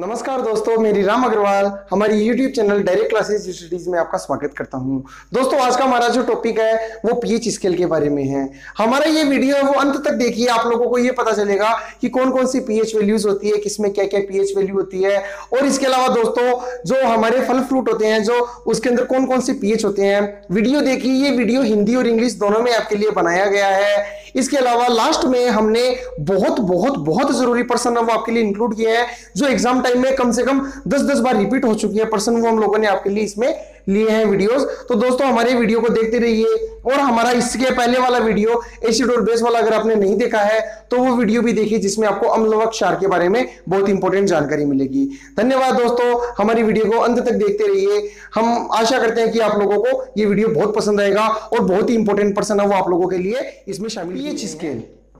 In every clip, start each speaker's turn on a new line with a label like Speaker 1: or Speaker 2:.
Speaker 1: नमस्कार दोस्तों, मेरी राम अग्रवाल हमारी YouTube channel direct classes studies में आपका स्वागत करता हूं। दोस्तों, आज का हमारा जो टॉपिक है वो पीएच स्केल के बारे में है। हमारा ये वीडियो है वो अंत तक देखिए, आप लोगों को ये पता चलेगा कि कौन कौन सी पीएच वैल्यूज होती है, किसमें क्या क्या पीएच वैल्यू होती है। और इसके अलावा दोस्तों, जो हमारे फल फ्रूट होते हैं जो उसके अंदर कौन कौन सी पीएच होते हैं, वीडियो देखिए। ये वीडियो हिंदी और इंग्लिश दोनों में आपके लिए बनाया गया है। इसके अलावा लास्ट में हमने बहुत बहुत बहुत जरूरी पर्सन वो आपके लिए इंक्लूड किया है, जो एग्जाम टाइम में कम से कम 10-10 बार रिपीट हो चुकी है पर्सन, वो हम लोगों ने आपके लिए इसमें लिए हैं वीडियोस। तो दोस्तों, हमारे वीडियो को देखते रहिए। और हमारा इसके पहले वाला वीडियो एसिड और बेस वाला अगर आपने नहीं देखा है तो वो वीडियो भी देखिए, जिसमें आपको अम्ल व क्षार के बारे में बहुत इंपॉर्टेंट जानकारी मिलेगी। धन्यवाद दोस्तों, हमारी वीडियो को अंत तक देखते रहिए। हम आशा करते हैं कि आप लोगों को ये वीडियो बहुत पसंद आएगा और बहुत ही इंपॉर्टेंट पर्सन है वो आप लोगों के लिए इसमें शामिल। पीएच स्केल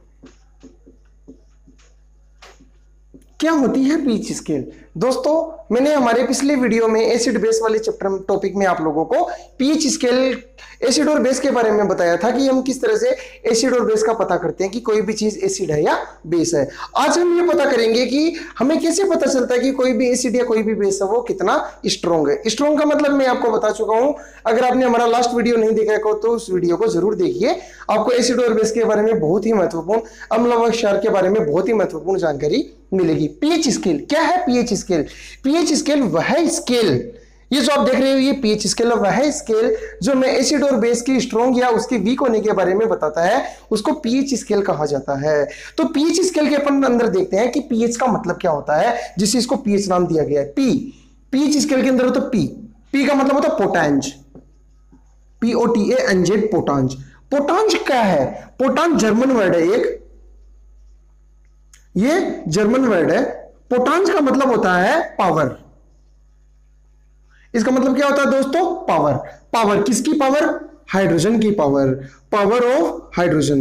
Speaker 1: क्या होती है? पीएच स्केल दोस्तों, मैंने हमारे पिछले वीडियो में एसिड बेस वाले चैप्टर टॉपिक में आप लोगों को पीएच स्केल एसिड और बेस के बारे में बताया था कि हम किस तरह से एसिड और बेस का पता करते हैं कि कोई भी चीज एसिड है या बेस है। आज हम ये पता करेंगे कि हमें कैसे पता चलता है कि कोई भी एसिड या कोई भी बेस है वो कितना स्ट्रॉन्ग है। स्ट्रॉन्ग का मतलब मैं आपको बता चुका हूं। अगर आपने हमारा लास्ट वीडियो नहीं देखा है तो उस वीडियो को जरूर देखिए। आपको एसिड और बेस के बारे में बहुत ही महत्वपूर्ण, अम्ल व क्षार के बारे में बहुत ही महत्वपूर्ण जानकारी मिलेगी। पीएच स्केल क्या है? पीएच स्केल, पीएच स्केल वह स्केल, ये जो आप देख रहे हो ये पीएच स्केल है, वह स्केल जो में एसिड और बेस की स्ट्रॉन्ग या उसके वीक होने के बारे में बताता है, उसको पीएच स्केल कहा जाता है। तो पीएच स्केल के अपन अंदर देखते हैं कि पीएच का मतलब क्या होता है, जिससे इसको पीएच नाम दिया गया है। पीएच स्केल के अंदर होता है पी का मतलब होता है पोटांज, POTANZ, पोटांज। पोटांज क्या है? पोटांज जर्मन वर्ड है एक, ये जर्मन वर्ड है। पोटांज का मतलब होता है पावर। इसका मतलब क्या होता है दोस्तों? पावर। पावर किसकी पावर? हाइड्रोजन की power, power of hydrogen,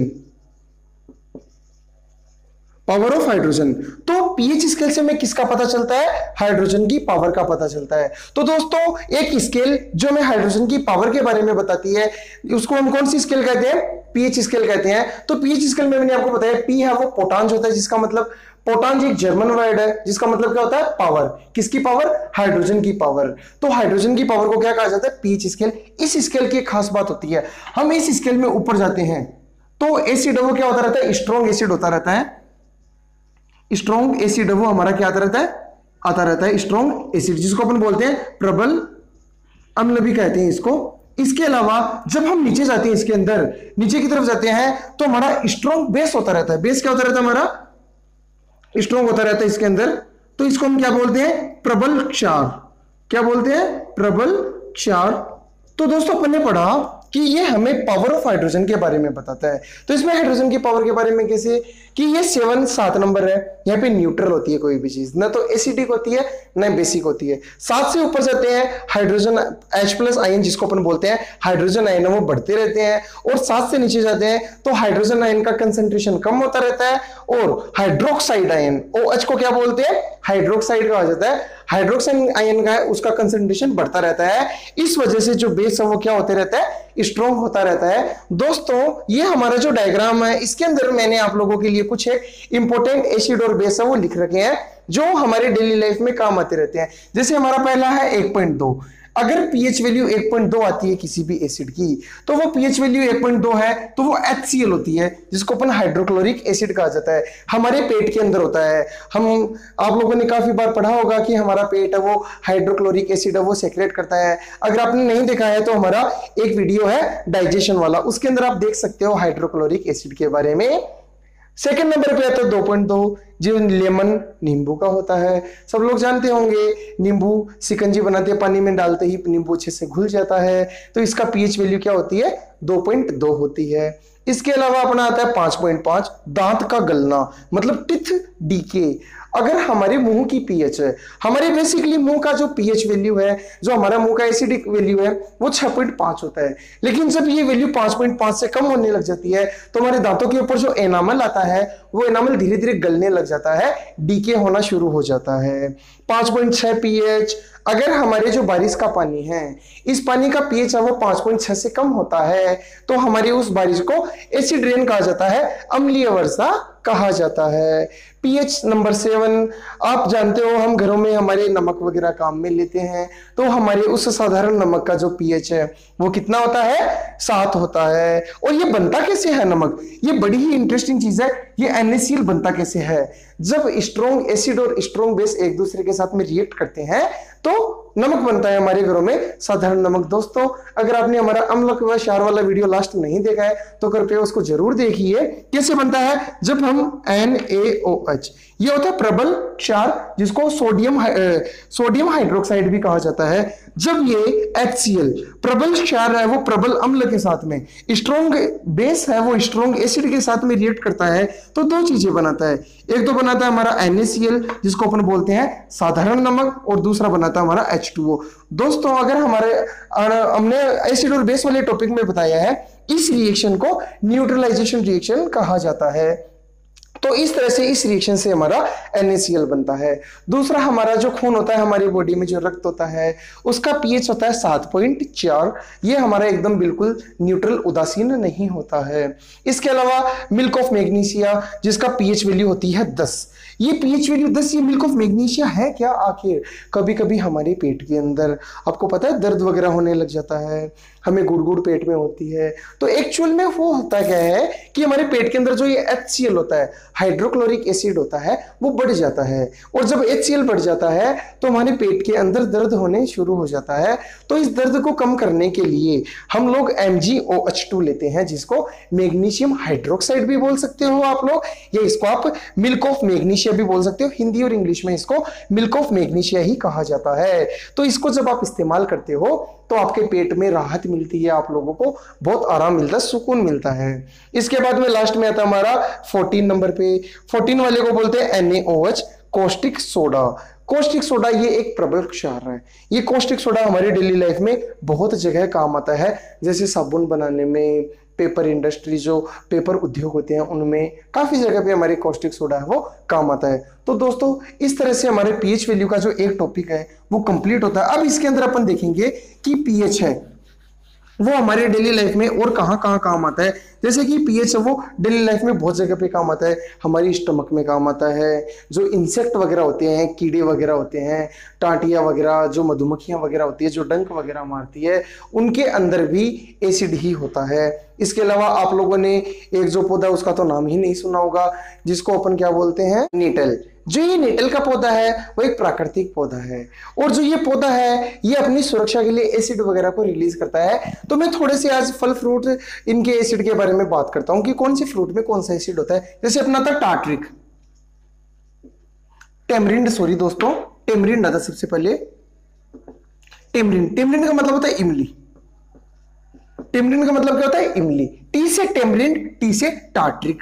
Speaker 1: power of hydrogen. तो पीएच स्केल से हमें किसका पता चलता है? हाइड्रोजन की पावर का पता चलता है। तो दोस्तों, एक स्केल जो हमें हाइड्रोजन की पावर के बारे में बताती है, उसको हम कौन सी स्केल कहते हैं? पीएच स्केल कहते हैं। तो पीएच स्केल में मैंने आपको बताया पी है वो पोटांज होता है, जिसका मतलब पोटांज एक जर्मन वर्ड है, जिसका मतलब क्या होता है? पावर। किसकी पावर? हाइड्रोजन की पावर। तो हाइड्रोजन की पावर को क्या कहा जाता है? PH scale. इस स्केल की एक खास बात होती है, हम इस स्केल में ऊपर जाते हैं तो एसिड वो क्या होता रहता है? स्ट्रॉन्ग एसिड होता रहता है। स्ट्रॉन्ग एसिड वो हमारा क्या आता रहता है? आता रहता है स्ट्रॉन्ग एसिड, जिसको अपन बोलते हैं प्रबल अम्ल भी कहते हैं इसको। इसके अलावा जब हम नीचे जाते हैं, इसके अंदर नीचे की तरफ जाते हैं तो हमारा स्ट्रॉन्ग बेस होता रहता है। बेस क्या होता रहता है? हमारा स्ट्रॉन्ग होता रहता है इसके अंदर। तो इसको हम क्या बोलते हैं? प्रबल क्षार। क्या बोलते हैं? प्रबल क्षार। तो दोस्तों, अपन ने पढ़ा कि ये हमें पावर ऑफ हाइड्रोजन के बारे में बताता है। तो इसमें हाइड्रोजन की पावर के बारे में कैसे कि ये 7 नंबर है। यहाँ पे न्यूट्रल होती है कोई भी चीज, ना तो एसिडिक होती है ना बेसिक होती है। 7 से ऊपर जाते हैं हाइड्रोजन H+ आयन, जिसको अपन बोलते हैं हाइड्रोजन आयन, वो बढ़ते रहते हैं। और 7 से नीचे जाते हैं तो हाइड्रोजन आयन का कंसंट्रेशन कम होता रहता है। और हाइड्रोक्साइड आयन OH को क्या बोलते हैं? हाइड्रोक्साइड कहा जाता है। हाइड्रोक्साइड आयन का उसका कंसंट्रेशन बढ़ता रहता है। इस वजह से जो बेस है वो क्या होते रहता है? स्ट्रॉन्ग होता रहता है। दोस्तों, ये हमारा जो डायग्राम है, इसके अंदर मैंने आप लोगों के लिए कुछ एक इंपॉर्टेंट एसिड और बेस है वो लिख रखे हैं, जो हमारे डेली लाइफ में काम आते रहते हैं। जैसे हमारा पहला है 1.2। अगर पीएच वैल्यू 1.2 आती है किसी भी एसिड की, तो वो पीएच वैल्यू 1.2 है तो वो HCl होती है, जिसको अपन हाइड्रोक्लोरिक एसिड कहा जाता है। हमारे पेट के अंदर होता है। आप लोगों ने काफी बार पढ़ा होगा कि हमारा पेट है वो हाइड्रोक्लोरिक एसिड है वो सेक्रेट करता है। अगर आपने नहीं देखा है तो हमारा एक वीडियो है डाइजेशन वाला, उसके अंदर आप देख सकते हो हाइड्रोक्लोरिक एसिड के बारे में। सेकंड नंबर पे आता है 2.2, जो लेमन नींबू का होता है। सब लोग जानते होंगे, नींबू शिकंजी बनाते हैं, पानी में डालते ही नींबू अच्छे से घुल जाता है। तो इसका पीएच वैल्यू क्या होती है? 2.2 होती है। इसके अलावा अपना आता है 5.5, दांत का गलना, मतलब टिथ डीके। अगर हमारे मुंह की पीएच है, हमारे बेसिकली मुंह का जो पीएच वैल्यू है, जो हमारा मुंह का एसिडिक वैल्यू है, वो 6.5 होता है। लेकिन जब ये वैल्यू 5.5 से कम होने लग जाती है तो हमारे दांतों के ऊपर जो एनामल आता है वो एनामल धीरे धीरे गलने लग जाता है, डीके होना शुरू हो जाता है। 5.6 पीएच। अगर हमारे जो बारिश का पानी है, इस पानी का पीएच है वो 5.6 से कम होता है तो हमारी उस बारिश को एसिड रेन कहा जाता है, अम्लीय वर्षा कहा जाता है। पीएच नंबर 7, आप जानते हो हम घरों में हमारे नमक वगैरह काम में लेते हैं, तो हमारे उस साधारण नमक का जो पीएच है वो कितना होता है, 7 होता है। और ये बनता कैसे है नमक, ये बड़ी ही इंटरेस्टिंग चीज है। ये NaCl बनता कैसे है, जब स्ट्रॉन्ग एसिड और स्ट्रॉन्ग बेस एक दूसरे के साथ में रिएक्ट करते हैं तो नमक बनता है हमारे घरों में, साधारण नमक। दोस्तों अगर आपने हमारा अम्ल व क्षार वाला वीडियो लास्ट नहीं देखा है तो कृपया उसको जरूर देखिए। कैसे बनता है, जब हम NaOH, ये होता है प्रबल क्षार जिसको सोडियम हाइड्रोक्साइड भी कहा जाता है। जब ये HCl प्रबल क्षार है वो प्रबल अम्ल के साथ में, स्ट्रॉन्ग बेस है वो स्ट्रॉन्ग एसिड के साथ में रिएक्ट करता है तो दो चीजें बनाता है। एक तो बनाता है हमारा NaCl जिसको अपन बोलते हैं साधारण नमक, और दूसरा बनाता है हमारा H2O। दोस्तों अगर हमने एसिड और बेस वाले टॉपिक में बताया है, इस रिएक्शन को न्यूट्रलाइजेशन रिएक्शन कहा जाता है। तो इस तरह से इस रिएक्शन से हमारा NaCl बनता है। दूसरा हमारा जो खून होता है, हमारी बॉडी में जो रक्त होता है उसका पीएच होता है 7.4। ये हमारा एकदम बिल्कुल न्यूट्रल उदासीन नहीं होता है। इसके अलावा मिल्क ऑफ मैग्नीशिया जिसका पीएच वैल्यू होती है 10। ये पीएच वैल्यू 10, ये मिल्क ऑफ मैग्नीशिया है क्या आखिर। कभी कभी हमारे पेट के अंदर आपको पता है दर्द वगैरह होने लग जाता है, हमें गुड़गुड़ पेट में होती है, तो एक्चुअल में वो होता क्या है कि हमारे पेट के अंदर जो ये HCl होता है, हाइड्रोक्लोरिक एसिड होता है, वो बढ़ जाता है। और जब HCl बढ़ जाता है तो हमारे पेट के अंदर दर्द होने शुरू हो जाता है। तो इस दर्द को कम करने के लिए हम लोग MgOH2 लेते हैं, जिसको मैग्नीशियम हाइड्रोक्साइड भी बोल सकते हो आप लोग, या इसको आप मिल्क ऑफ मैग्नीशिया भी बोल सकते हो। हिंदी और इंग्लिश में इसको मिल्क ऑफ मैग्नीशिया ही कहा जाता है। तो इसको जब आप इस्तेमाल करते हो तो आपके पेट में राहत मिलती है, आप लोगों को बहुत आराम मिलता है, सुकून मिलता है। इसके बाद में लास्ट में आता है हमारा 14 नंबर पे। 14 वाले को बोलते हैं NaOH, caustic soda. Caustic soda ये एक प्रबल क्षार है। ये कॉस्टिक सोडा हमारी डेली लाइफ में बहुत जगह काम आता है, जैसे साबुन बनाने में, पेपर इंडस्ट्री जो पेपर उद्योग होते हैं उनमें, काफी जगह पे हमारे कॉस्टिक सोडा है वो काम आता है। तो दोस्तों इस तरह से हमारे पीएच वैल्यू का जो एक टॉपिक है वो कंप्लीट होता है। अब इसके अंदर अपन देखेंगे कि पीएच है वो हमारे डेली लाइफ में और कहाँ कहाँ काम आता है। जैसे कि पीएच है वो डेली लाइफ में बहुत जगह पे काम आता है, हमारी स्टमक में काम आता है, जो इंसेक्ट वगैरह होते हैं, कीड़े वगैरह होते हैं, टांटियाँ वगैरह, जो मधुमक्खियाँ वगैरह होती है, जो डंक वगैरह मारती है, उनके अंदर भी एसिड ही होता है। इसके अलावा आप लोगों ने एक जो पौधा उसका तो नाम ही नहीं सुना होगा, जिसको अपन क्या बोलते हैं, नीटल। जो ये नीटल का पौधा है वो एक प्राकृतिक पौधा है, और जो ये पौधा है ये अपनी सुरक्षा के लिए एसिड वगैरह को रिलीज करता है। तो मैं थोड़े से आज फल फ्रूट इनके एसिड के बारे में बात करता हूं कि कौन से फ्रूट में कौन सा एसिड होता है। जैसे अपना था टार्ट्रिक, टेमरिंड, सॉरी दोस्तों, टेमरिंड आता सबसे पहले। टेमरिंड, टेमरिंड का मतलब होता है इमली। टेमरिंड का मतलब क्या होता है, इमली। टी से टेमरिंड, टी से टार्ट्रिक,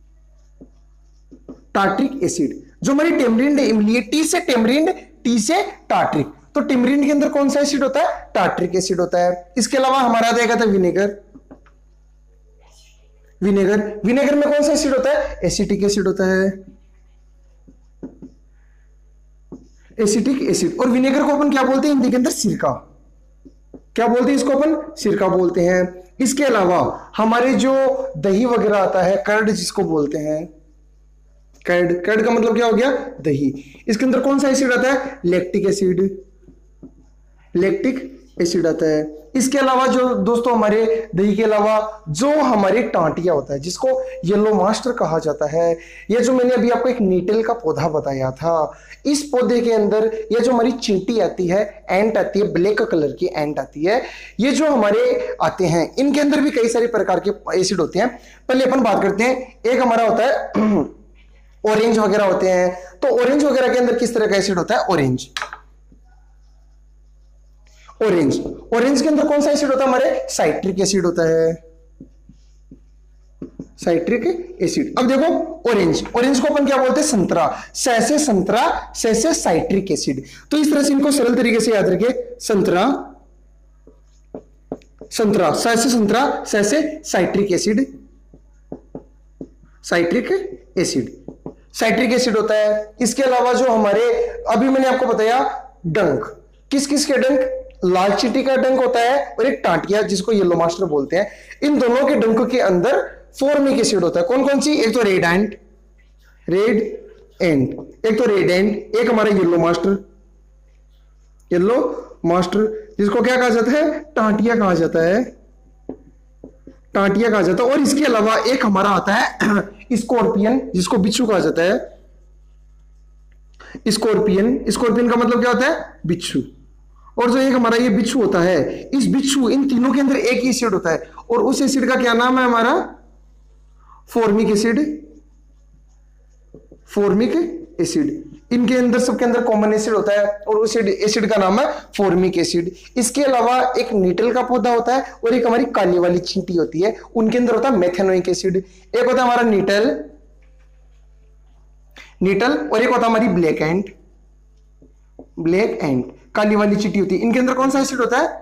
Speaker 1: टार्ट्रिक एसिड। जो हमारी टेमरिंड इमली है, टी से टेमरिंड, टी से टार्ट्रिक। तो टेमरिंड के अंदर कौन सा एसिड होता है, टार्ट्रिक एसिड होता है। इसके अलावा हमारा देखा था विनेगर। विनेगर, विनेगर में कौन सा एसिड होता है, एसिटिक एसिड होता है, एसिटिक एसिड। और विनेगर को अपन क्या बोलते हैं हिंदी के अंदर, सिरका। क्या बोलते हैं इसको अपन, सिरका बोलते हैं। इसके अलावा हमारे जो दही वगैरह आता है, कर्ड जिसको बोलते हैं, कर्ड, कर्ड का मतलब क्या हो गया, दही। इसके अंदर कौन सा एसिड आता है, लैक्टिक एसिड, लैक्टिक एसिड आता है। इसके अलावा जो दोस्तों हमारे दही के अलावा जो हमारे टांटिया होता है, जिसको येलो मास्टर कहा जाता है, ये जो मैंने अभी आपको एक नीटल का पौधा बताया था, इस पौधे के अंदर ये जो हमारी चींटी आती है, एंट आती है, ब्लैक कलर की एंट आती है, ये जो हमारे आते हैं, इनके अंदर भी कई सारे प्रकार के एसिड होते हैं। पहले अपन बात करते हैं, एक हमारा होता है ऑरेंज वगैरह होते हैं। तो ऑरेंज वगैरह के अंदर किस तरह का एसिड होता है, ऑरेंज। ऑरेंज, ऑरेंज के अंदर कौन सा एसिड होता है, हमारे साइट्रिक एसिड होता है, साइट्रिक एसिड। अब देखो ऑरेंज, ऑरेंज को अपन क्या बोलते हैं, संतरा। सैसे संतरा, सैसे साइट्रिक एसिड। तो इस तरह से इनको सरल तरीके से याद रखिए, संतरा, संतरा, सैसे संतरा, सैसे citric acid, citric acid, citric acid होता है। इसके अलावा जो हमारे अभी मैंने आपको बताया डंक, किस किस के डंक, लाल चींटी का डंक होता है और एक टांटिया जिसको येलो मास्टर बोलते हैं। इन दोनों के डंक के अंदर फॉर्मिक एसिड होता है। कौन कौन सी, एक तो रेड एंट, रेड एंट, एक तो रेड एंट, एक हमारा येलो मास्टर, येलो मास्टर जिसको क्या कहा जाता है, टांटिया कहा जाता है, टांटिया कहा जाता है। और इसके अलावा एक हमारा आता है स्कॉर्पियन जिसको बिच्छू कहा जाता है, स्कॉर्पियन, स्कॉर्पियन का मतलब क्या होता है, बिच्छू। और जो एक हमारा ये बिच्छू होता है, इस बिच्छू, इन तीनों के अंदर एक ही एसिड होता है और उस एसिड का क्या नाम है हमारा, फॉर्मिक एसिड, फॉर्मिक एसिड। इनके अंदर, सबके अंदर कॉमन एसिड होता है और उस एसिड का नाम है फॉर्मिक एसिड। इसके अलावा एक नीटल का पौधा होता है और एक हमारी काली वाली चींटी होती है, उनके अंदर होता है मेथेनोइक एसिड। एक होता है हमारा नीटल, नीटल, और एक होता है हमारी ब्लैक एंट, ब्लैक एंट, काली वाली चींटी होती है। इनके अंदर कौन सा एसिड होता है,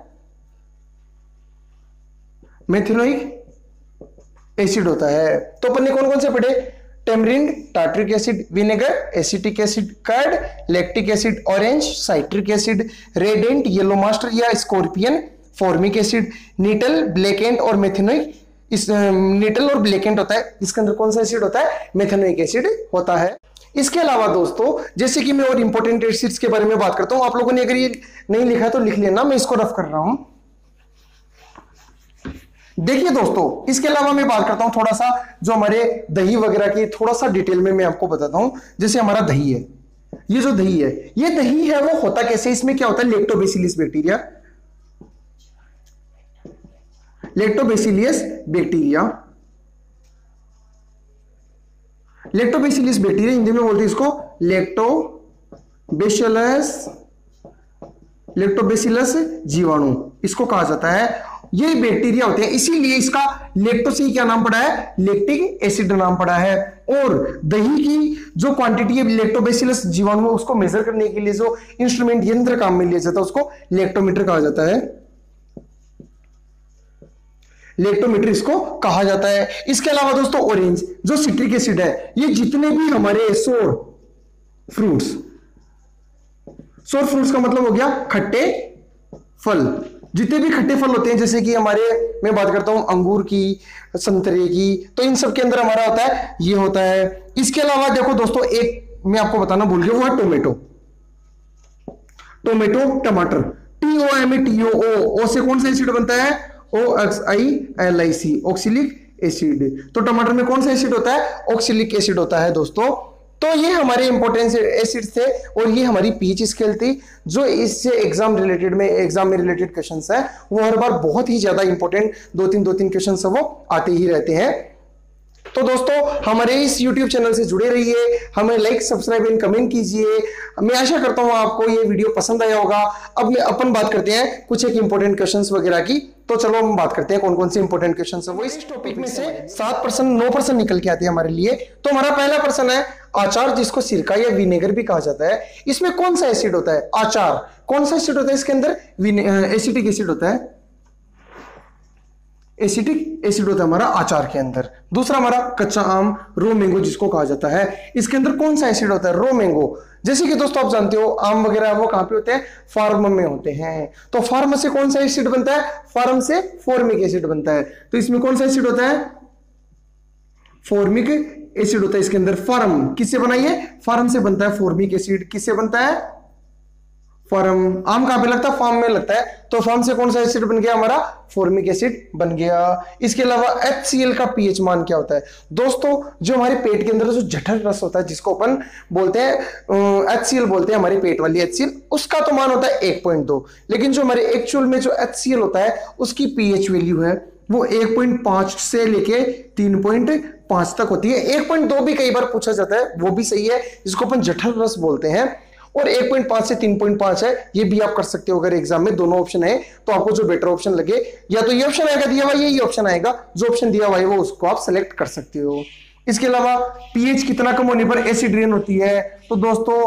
Speaker 1: मेथेनोइक एसिड होता है। तो अपन ने कौन कौन से पढ़े, tamarind, tartaric acid, vinegar, acetic acid, curd, lactic acid, orange, citric acid, red ant, yellow master या scorpion, formic acid, nettle, black ant और मेथेनोइक। इस नीटल और ब्लैकेंट होता है, इसके अंदर कौन सा एसिड होता है, मेथेनोइक एसिड होता है। इसके अलावा दोस्तों, जैसे कि मैं और इंपॉर्टेंट एसिड्स के बारे में बात करता हूं, आप लोगों ने अगर ये नहीं लिखा है तो लिख लेना, मैं इसको रफ कर रहा हूं। देखिए दोस्तों, इसके अलावा मैं बात करता हूं थोड़ा सा जो हमारे दही वगैरह की, थोड़ा सा डिटेल में मैं आपको बताता हूं। जैसे हमारा दही है, ये जो दही है, ये दही है वो होता कैसे, इसमें क्या होता है, lactobacillus bacteria, lactobacillus bacteria, lactobacillus bacteria Hindi में बोलते हैं इसको लैक्टोबैसिलस, लैक्टोबैसिलस जीवाणु इसको कहा जाता है। ये बैक्टीरिया होते हैं, इसीलिए इसका लैक्टो से क्या नाम पड़ा है, लैक्टिक एसिड नाम पड़ा है। और दही की जो क्वांटिटी है लैक्टोबैसिलस जीवाणु उसको मेजर करने के लिए जो इंस्ट्रूमेंट, यंत्र काम में लिया जाता है उसको लैक्टोमीटर कहा जाता है, लैक्टोमीटर इसको कहा जाता है। इसके अलावा दोस्तों ऑरेंज जो सिट्रिक एसिड है, ये जितने भी हमारे सोर फ्रूट्स, सोर फ्रूट्स का मतलब हो गया खट्टे फल, जितने भी खट्टे फल होते हैं, जैसे कि हमारे, मैं बात करता हूं अंगूर की, संतरे की, तो इन सब के अंदर हमारा होता है, ये होता है। इसके अलावा देखो दोस्तों, एक मैं आपको बताना भूल गया, वो है टोमेटो, टोमेटो, टमाटर, TOMATO, ओ से कौन सा एसिड बनता है, OXILIC, ऑक्सिलिक एसिड। तो टमाटर में कौन सा एसिड होता है, ऑक्सिलिक एसिड होता है दोस्तों। तो ये हमारे इंपॉर्टेंट एसिड थे और ये हमारी पीएच स्केल थी, जो इससे एग्जाम में रिलेटेड क्वेश्चंस है, वो हर बार बहुत ही ज्यादा इंपॉर्टेंट दो तीन क्वेश्चंस वो आते ही रहते हैं। तो दोस्तों हमारे इस YouTube चैनल से जुड़े रहिए, हमें लाइक, सब्सक्राइब एंड कमेंट कीजिए। मैं आशा करता हूं आपको ये वीडियो पसंद आया होगा। अब अपन बात करते हैं कुछ एक इंपॉर्टेंट क्वेश्चंस वगैरह की। तो चलो हम बात करते हैं कौन कौन से इंपॉर्टेंट क्वेश्चंस है वो इस टॉपिक में से 7% 9% निकल के आते हैं हमारे लिए। तो हमारा पहला प्रश्न है आचार, जिसको सिरका या विनेगर भी कहा जाता है, इसमें कौन सा एसिड होता है, आचार कौन सा एसिड होता है, इसके अंदर एसिटिक एसिड होता है, एसिटिक एसिड होता है हमारा आचार के अंदर। दूसरा हमारा कच्चा आम, रो मैंगो जिसको कहा जाता है, इसके अंदर कौन सा एसिड होता है, रो मैंगो। जैसे कि दोस्तों आप जानते हो आम वगैरह वो कहां पे होते हैं, फार्म में होते हैं। तो फार्म से कौन सा एसिड बनता है, फार्म से फॉर्मिक एसिड बनता है। तो इसमें कौन सा एसिड होता है, फॉर्मिक एसिड होता है इसके अंदर। फार्म किससे बना, ये फार्म से बनता है, फॉर्मिक एसिड किससे बनता है, फार्म। आम कहां पे लगता है, फार्म में लगता है। तो फार्म से कौन सा एसिड बन गया हमारा, फॉर्मिक एसिड बन गया। इसके अलावा HCl का पीएच मान क्या होता है दोस्तों, जो हमारे पेट के अंदर जो जठर रस होता है जिसको अपन बोलते हैं HCl बोलते हैं, हमारे पेट वाली HCl, उसका तो मान होता है 1.2। लेकिन जो हमारे एक्चुअल में जो HCl होता है उसकी पीएच वैल्यू है वो 1.5 से लेके 3.5 तक होती है। 1.2 भी कई बार पूछा जाता है, वो भी सही है, जिसको अपन जठर रस बोलते हैं। और 1.5 से 3.5 है, ये भी आप कर सकते हो। अगर एग्जाम में दोनों ऑप्शन है तो आपको जो बेटर ऑप्शन लगे, या तो ये ऑप्शन आएगा दिया हुआ, यही ऑप्शन आएगा, जो ऑप्शन दिया हुआ है वो उसको आप सेलेक्ट कर सकते हो। इसके अलावा पीएच कितना कम होने पर एसिड रेन होती है, तो दोस्तों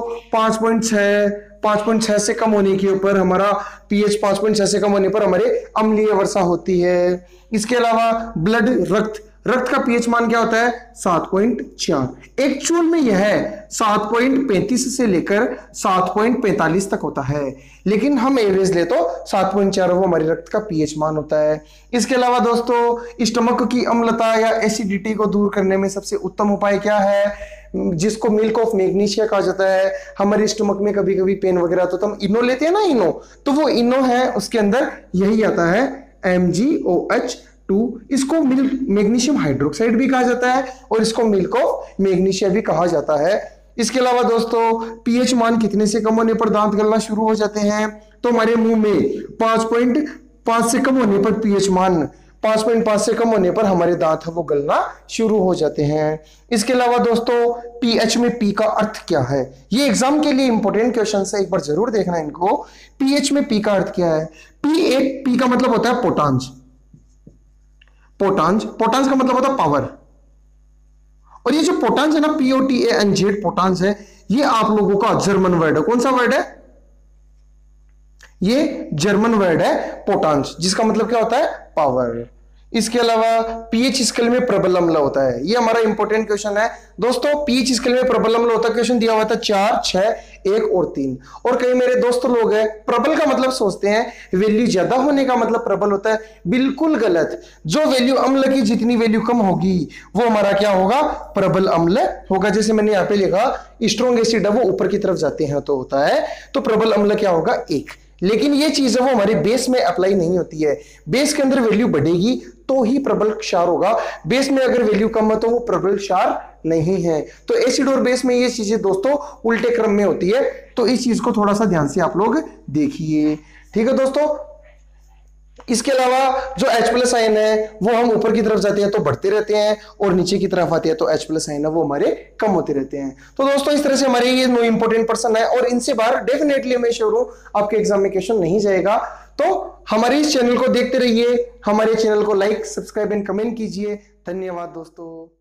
Speaker 1: 5.6 से कम होने के ऊपर हमारा पीएच 5.6 से कम होने पर हमारे अम्लीय वर्षा होती है। इसके अलावा ब्लड, रक्त का पीएच मान क्या होता है, 7.4। एक्चुअल में यह है 7.35 से लेकर 7.45 तक होता है, लेकिन हम एवरेज ले तो 7.4 वो हमारे रक्त का पीएच मान होता है। इसके अलावा दोस्तों स्टमक की अम्लता या एसिडिटी को दूर करने में सबसे उत्तम उपाय क्या है, जिसको मिल्क ऑफ मैग्नीशिया कहा जाता है। हमारे स्टमक में कभी कभी पेन वगैरह तो हम इनो लेते हैं ना, इनो, तो वो इनो है, उसके अंदर यही आता है MgOH2। इसको मिल्क मैग्नीशियम हाइड्रोक्साइड भी कहा जाता है और इसको मिल्क ऑफ मैग्नीशिया भी कहा जाता है। इसके अलावा दोस्तों पीएच मान कितने से कम होने पर दांत गलना शुरू हो जाते हैं? तो हमारे मुंह में 5.5 से कम होने पर पीएच मान 5.5 से कम होने पर हमारे दांत है वो गलना शुरू हो जाते हैं। इसके अलावा दोस्तों पीएच में पी का अर्थ क्या है? ये एग्जाम के लिए इंपॉर्टेंट क्वेश्चन है, एक बार जरूर देखना इनको। पीएच में पी का अर्थ क्या है? पी का मतलब होता है पोटांज। पोटांज का मतलब होता है पावर। और ये जो पोटांज है ना, POTANZ पोटांज है, ये आप लोगों का जर्मन वर्ड है। कौन सा वर्ड है? ये जर्मन वर्ड है पोटांज, जिसका मतलब क्या होता है? पावर। इसके अलावा पीएच स्केल में प्रबल अम्ल होता है, ये हमारा इंपॉर्टेंट क्वेश्चन है दोस्तों। पीएच स्केल में प्रबल अम्ल होता है, क्वेश्चन दिया हुआ था 4, 6, 1 और 3। और कई मेरे दोस्त लोग हैं प्रबल का मतलब सोचते हैं वैल्यू ज्यादा होने का मतलब प्रबल होता है। बिल्कुल गलत। जो वैल्यू अम्ल की जितनी वैल्यू कम होगी वो हमारा क्या होगा? प्रबल अम्ल होगा। जैसे मैंने यहाँ पे लिखा स्ट्रॉन्ग एसिड है वो ऊपर की तरफ जाते हैं तो होता है, तो प्रबल अम्ल क्या होगा? 1। लेकिन ये चीज है वो हमारे बेस में अप्लाई नहीं होती है। बेस के अंदर वैल्यू बढ़ेगी तो ही प्रबल क्षार होगा, बेस में अगर वैल्यू कम है तो वो प्रबल क्षार नहीं है। तो एसिड और बेस में ये चीजें दोस्तों उल्टे क्रम में होती है, तो इस चीज को थोड़ा सा ध्यान से आप लोग देखिए, ठीक है दोस्तों। इसके अलावा जो H+ आयन है वो हम ऊपर की तरफ जाते हैं तो बढ़ते रहते हैं और नीचे की तरफ आते हैं तो H+ आयन है वो हमारे कम होते रहते हैं। तो दोस्तों इस तरह से हमारे ये 9 इंपॉर्टेंट पर्सन है और इनसे बाहर डेफिनेटली मैं श्योर हूं आपके एग्जाम में क्वेश्चन नहीं जाएगा। तो हमारे इस चैनल को देखते रहिए, हमारे चैनल को लाइक, सब्सक्राइब एंड कमेंट कीजिए। धन्यवाद दोस्तों।